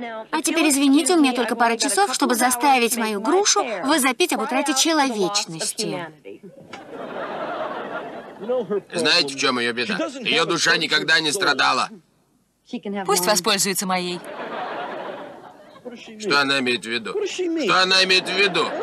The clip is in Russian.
А теперь извините, у меня только пара часов, чтобы заставить мою грушу возопить об утрате человечности. Знаете, в чем ее беда? Ее душа никогда не страдала. Пусть воспользуется моей. Что она имеет в виду? Что она имеет в виду?